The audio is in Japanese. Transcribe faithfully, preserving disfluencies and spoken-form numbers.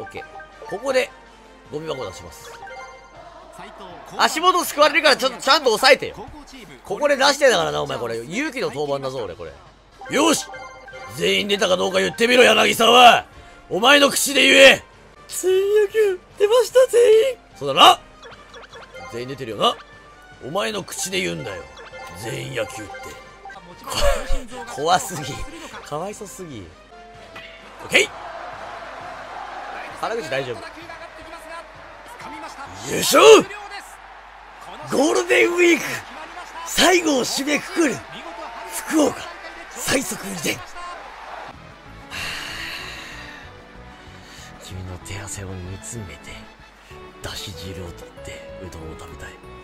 オッケー。ここでゴミ箱出します。足元救われるからちょっとちゃんと押さえてよ。ここで出してたからなお前。これ勇気の登板だぞ俺。これよし、全員出たかどうか言ってみろ柳沢。お前の口で言え。全員野球出ました。全員そうだな。全員出てるよな。お前の口で言うんだよ全員野球って。怖すぎ、かわいそすぎ。オッケー、原口大丈夫。優勝。ゴールデンウィーク最後を締めくくる福岡最速にてん。君の手汗を煮詰めてだし汁を取ってうどんを食べたい。